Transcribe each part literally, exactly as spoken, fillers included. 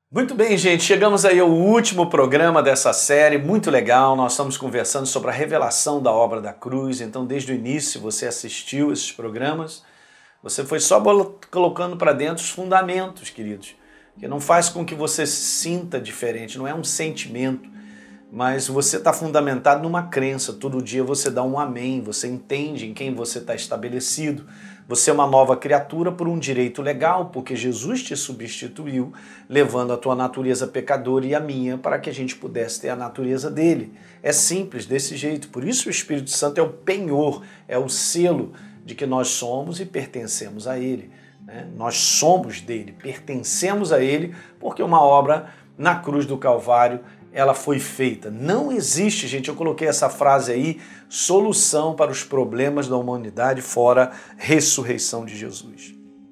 Muito bem, gente, chegamos aí ao último programa dessa série, muito legal. Nós estamos conversando sobre a revelação da obra da cruz. Então, desde o início, você assistiu esses programas, você foi só colocando para dentro os fundamentos, queridos, que não faz com que você se sinta diferente, não é um sentimento, mas você está fundamentado numa crença. Todo dia você dá um amém, você entende em quem você está estabelecido. Você é uma nova criatura por um direito legal, porque Jesus te substituiu, levando a tua natureza pecadora e a minha, para que a gente pudesse ter a natureza dele. É simples, desse jeito. Por isso o Espírito Santo é o penhor, é o selo de que nós somos e pertencemos a ele. Né? Nós somos dele, pertencemos a ele, porque uma obra na cruz do Calvário ela foi feita. Não existe, gente, eu coloquei essa frase aí, solução para os problemas da humanidade fora ressurreição de Jesus.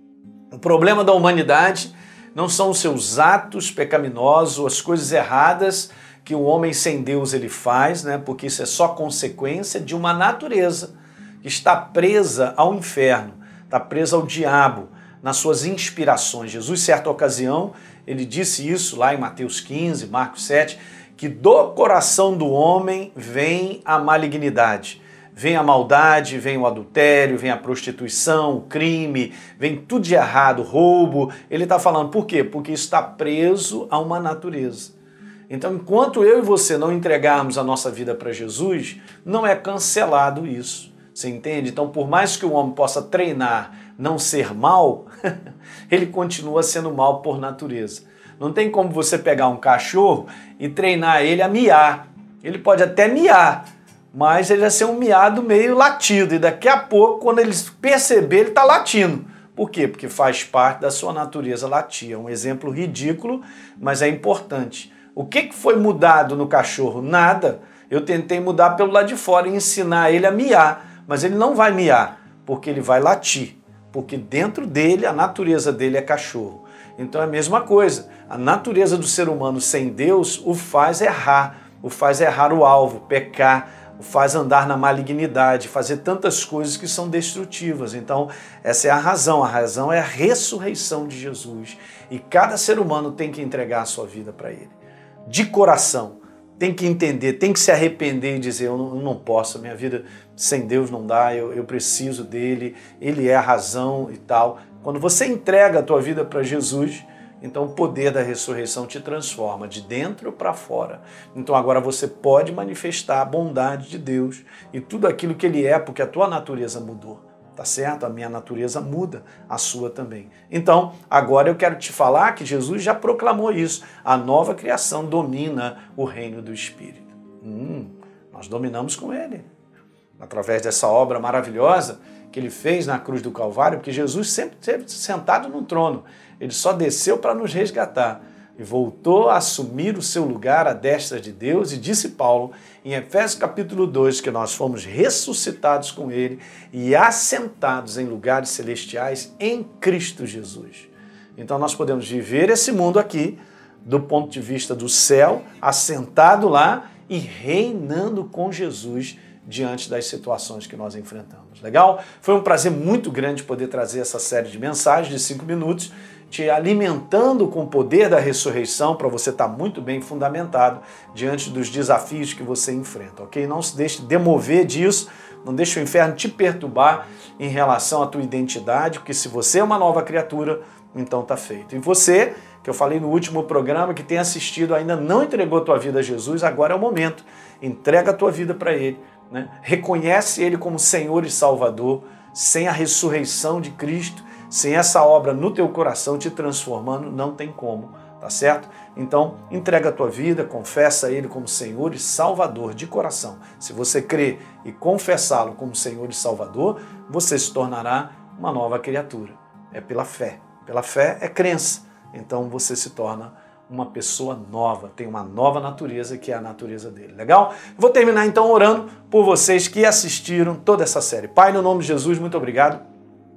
O problema da humanidade não são os seus atos pecaminosos, as coisas erradas que o homem sem Deus ele faz, né? Porque isso é só consequência de uma natureza que está presa ao inferno, está presa ao diabo, nas suas inspirações. Jesus, certa ocasião, ele disse isso lá em Mateus quinze, Marcos sete, que do coração do homem vem a malignidade, vem a maldade, vem o adultério, vem a prostituição, o crime, vem tudo de errado, roubo. Ele está falando por quê? Porque está preso a uma natureza. Então, enquanto eu e você não entregarmos a nossa vida para Jesus, não é cancelado isso. Você entende? Então, por mais que o homem possa treinar não ser mal, ele continua sendo mal por natureza. Não tem como você pegar um cachorro e treinar ele a miar. Ele pode até miar, mas ele vai ser um miado meio latido. E daqui a pouco, quando ele perceber, ele está latindo. Por quê? Porque faz parte da sua natureza latir. É um exemplo ridículo, mas é importante. O que foi mudado no cachorro? Nada. Eu tentei mudar pelo lado de fora e ensinar ele a miar, mas ele não vai miar, porque ele vai latir. Porque dentro dele, a natureza dele é cachorro. Então é a mesma coisa. A natureza do ser humano sem Deus o faz errar, o faz errar o alvo, pecar, o faz andar na malignidade, fazer tantas coisas que são destrutivas. Então essa é a razão. A razão é a ressurreição de Jesus. E cada ser humano tem que entregar a sua vida para ele. De coração. Tem que entender, tem que se arrepender e dizer, eu não, eu não posso, minha vida sem Deus não dá, eu, eu preciso dele, ele é a razão e tal. Quando você entrega a tua vida para Jesus, então o poder da ressurreição te transforma de dentro para fora. Então agora você pode manifestar a bondade de Deus e tudo aquilo que ele é, porque a tua natureza mudou. Tá certo? A minha natureza muda, a sua também. Então, agora eu quero te falar que Jesus já proclamou isso. A nova criação domina o reino do Espírito. Hum, nós dominamos com ele. Através dessa obra maravilhosa que ele fez na cruz do Calvário, porque Jesus sempre esteve sentado no trono. Ele só desceu para nos resgatar. E voltou a assumir o seu lugar à destra de Deus, e disse Paulo, em Efésios capítulo dois, que nós fomos ressuscitados com ele e assentados em lugares celestiais em Cristo Jesus. Então nós podemos viver esse mundo aqui, do ponto de vista do céu, assentado lá e reinando com Jesus diante das situações que nós enfrentamos. Legal? Foi um prazer muito grande poder trazer essa série de mensagens de cinco minutos, te alimentando com o poder da ressurreição para você estar muito bem fundamentado diante dos desafios que você enfrenta, ok? Não se deixe demover disso, não deixe o inferno te perturbar em relação à tua identidade, porque se você é uma nova criatura, então tá feito. E você, que eu falei no último programa, que tem assistido, ainda não entregou a tua vida a Jesus, agora é o momento. Entrega a tua vida para ele, né? Reconhece ele como Senhor e Salvador. Sem a ressurreição de Cristo, sem essa obra no teu coração te transformando, não tem como, tá certo? Então, entrega a tua vida, confessa ele como Senhor e Salvador de coração. Se você crer e confessá-lo como Senhor e Salvador, você se tornará uma nova criatura. É pela fé. Pela fé é crença. Então, você se torna uma pessoa nova, tem uma nova natureza que é a natureza dele. Legal? Vou terminar então orando por vocês que assistiram toda essa série. Pai, no nome de Jesus, muito obrigado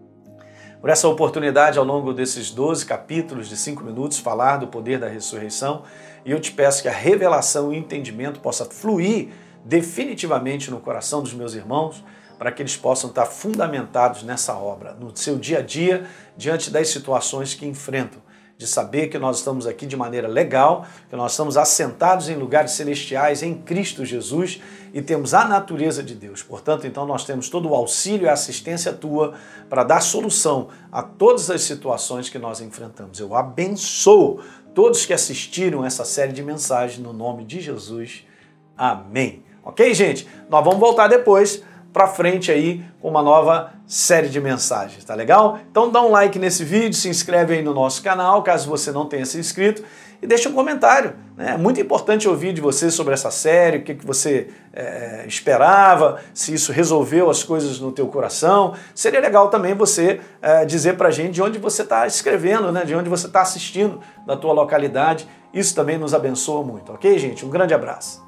por essa oportunidade ao longo desses doze capítulos de cinco minutos falar do poder da ressurreição, e eu te peço que a revelação e o entendimento possa fluir definitivamente no coração dos meus irmãos, para que eles possam estar fundamentados nessa obra, no seu dia a dia, diante das situações que enfrentam. de saber que nós estamos aqui de maneira legal, que nós estamos assentados em lugares celestiais em Cristo Jesus e temos a natureza de Deus. Portanto, então nós temos todo o auxílio e assistência tua para dar solução a todas as situações que nós enfrentamos. Eu abençoo todos que assistiram essa série de mensagens no nome de Jesus. Amém. Ok, gente? Nós vamos voltar depois para frente aí com uma nova série de mensagens, tá legal? Então dá um like nesse vídeo, se inscreve aí no nosso canal, caso você não tenha se inscrito, e deixa um comentário, né? É muito importante ouvir de você sobre essa série, o que, que você é, esperava, se isso resolveu as coisas no teu coração. Seria legal também você é, dizer pra gente de onde você está escrevendo, né? De onde você está assistindo, da tua localidade. Isso também nos abençoa muito, ok, gente? Um grande abraço.